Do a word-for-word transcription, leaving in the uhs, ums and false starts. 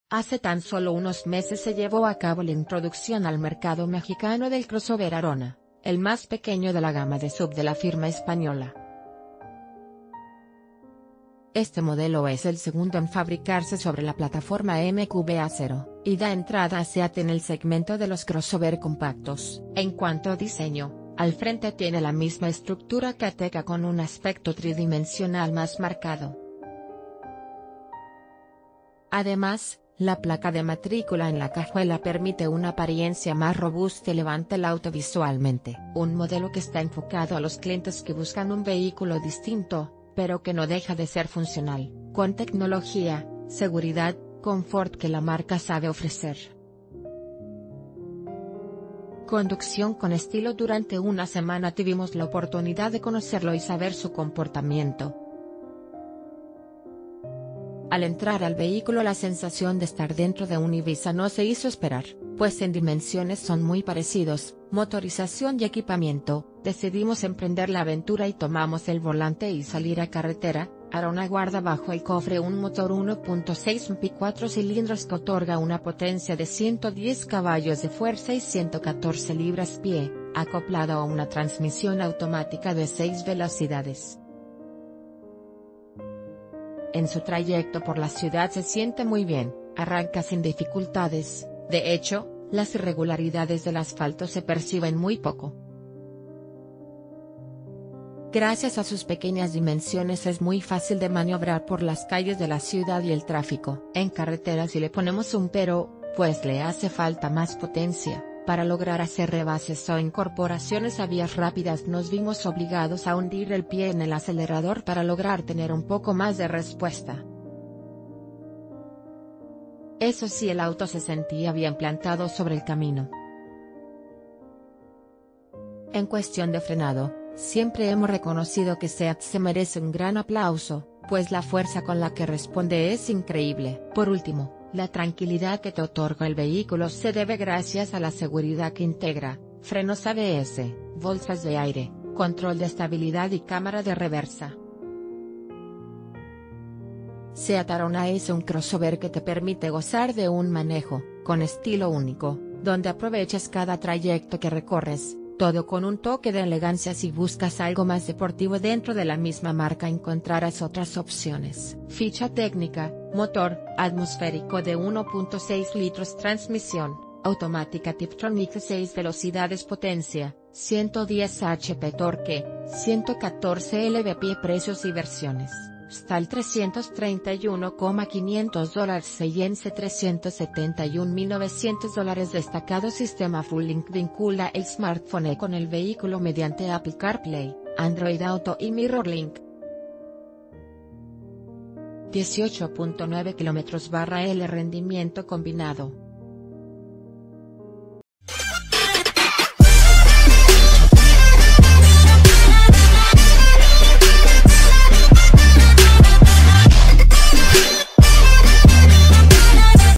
Hace tan solo unos meses se llevó a cabo la introducción al mercado mexicano del crossover Arona, el más pequeño de la gama de S U V de la firma española. Este modelo es el segundo en fabricarse sobre la plataforma M Q B Acero, y da entrada a SEAT en el segmento de los crossover compactos. En cuanto a diseño, al frente tiene la misma estructura que Ateca con un aspecto tridimensional más marcado. Además, la placa de matrícula en la cajuela permite una apariencia más robusta y levanta el auto visualmente. Un modelo que está enfocado a los clientes que buscan un vehículo distinto, pero que no deja de ser funcional, con tecnología, seguridad, confort que la marca sabe ofrecer. Conducción con estilo. Durante una semana tuvimos la oportunidad de conocerlo y saber su comportamiento. Al entrar al vehículo la sensación de estar dentro de un Ibiza no se hizo esperar, pues en dimensiones son muy parecidos, motorización y equipamiento. Decidimos emprender la aventura y tomamos el volante y salir a carretera. Arona guarda bajo el cofre un motor uno punto seis P cuatro cilindros que otorga una potencia de ciento diez caballos de fuerza y ciento catorce libras-pie, acoplado a una transmisión automática de seis velocidades. En su trayecto por la ciudad se siente muy bien, arranca sin dificultades. De hecho, las irregularidades del asfalto se perciben muy poco. Gracias a sus pequeñas dimensiones es muy fácil de maniobrar por las calles de la ciudad y el tráfico. En carretera sí le ponemos un pero, pues le hace falta más potencia. Para lograr hacer rebases o incorporaciones a vías rápidas nos vimos obligados a hundir el pie en el acelerador para lograr tener un poco más de respuesta. Eso sí, el auto se sentía bien plantado sobre el camino. En cuestión de frenado, siempre hemos reconocido que SEAT se merece un gran aplauso, pues la fuerza con la que responde es increíble. Por último, la tranquilidad que te otorga el vehículo se debe gracias a la seguridad que integra: frenos A B S, bolsas de aire, control de estabilidad y cámara de reversa. SEAT Arona es un crossover que te permite gozar de un manejo con estilo único, donde aprovechas cada trayecto que recorres, todo con un toque de elegancia. Si buscas algo más deportivo dentro de la misma marca encontrarás otras opciones. Ficha técnica: motor atmosférico de uno punto seis litros, transmisión automática Tiptronic, seis velocidades, potencia ciento diez HP, torque ciento catorce lb-pie. Precios y versiones: Stal trescientos treinta y uno mil quinientos dólares, Science trescientos setenta y un mil novecientos dólares. Destacado sistema Full Link vincula el smartphone con el vehículo mediante Apple CarPlay, Android Auto y MirrorLink. dieciocho punto nueve kilómetros barra L rendimiento combinado.